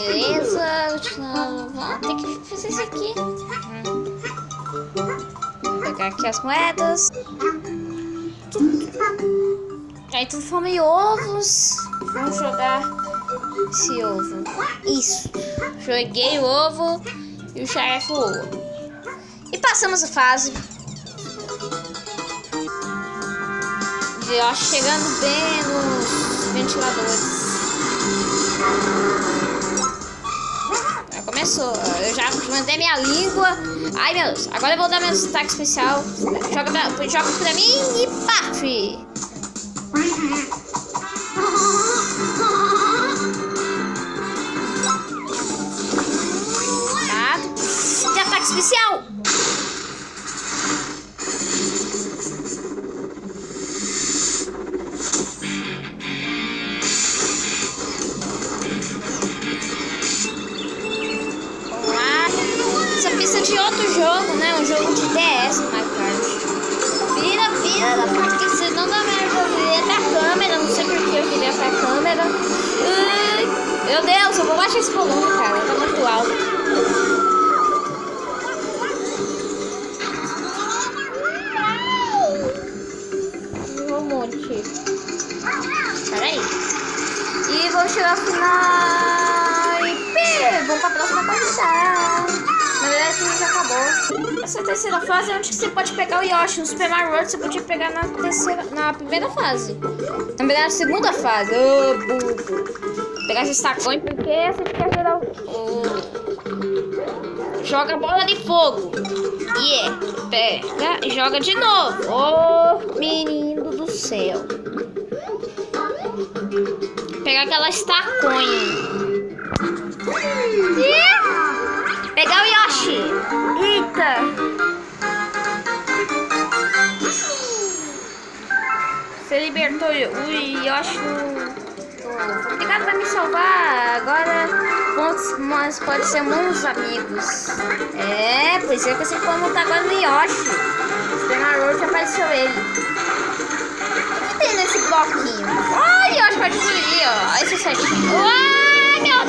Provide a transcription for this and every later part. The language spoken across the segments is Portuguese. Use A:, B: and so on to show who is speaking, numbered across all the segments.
A: Beleza, vamos ter que fazer isso aqui. Vou pegar aqui as moedas. Aí tudo forma em ovos. Vamos jogar esse ovo. Isso. Joguei o ovo e o xarefe voou. E passamos a fase. E eu acho chegando bem nos ventiladores. Já começou. Eu já mandei minha língua. Ai meu Deus. Agora eu vou dar meu destaque especial. Joga pra mim e parte. De ataque especial. Vamos lá. Essa pista de outro jogo, né? Um jogo de DS no Mario Kart. Vira, porque senão dá merda. Eu virei até a câmera. Não sei por que eu virei até a câmera. Meu Deus, eu vou baixar esse volume, cara. Tá muito alto. Peraí. E vamos chegar ao final. E vamos pra próxima partida. Na verdade, já acabou. Essa terceira fase é onde você pode pegar o Yoshi. No Super Mario World você podia pegar na primeira fase. Na verdade, na segunda fase. Pegar esse tacões porque você quer gerar joga bola de fogo. Pega e joga de novo. Menino do céu. Pegar aquela estaconha. Pegar o Yoshi. Eita. Você libertou o Yoshi. Obrigado por me salvar. Agora mas pode ser bons amigos. Pois é que você pode montar agora no Yoshi. Super Mario World apareceu ele. O que tem nesse bloquinho? Ai, Yoshi pode fugir, ó. Esse certinho. Ai, meu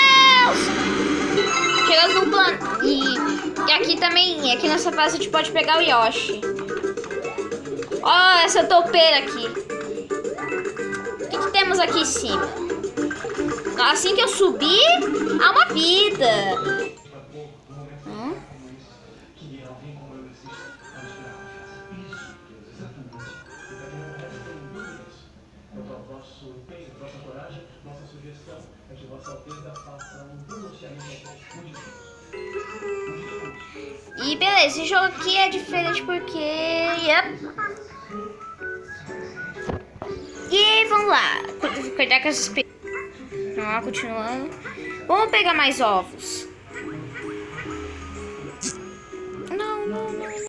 A: Deus! Chegamos no plano. E aqui também, aqui nessa fase a gente pode pegar o Yoshi. Ó, essa toupeira aqui. O que temos aqui em cima? Assim que eu subir, há uma vida. E beleza, esse jogo aqui é diferente porque... E vamos lá. Cuidar com essas... Continuando. Vamos pegar mais ovos.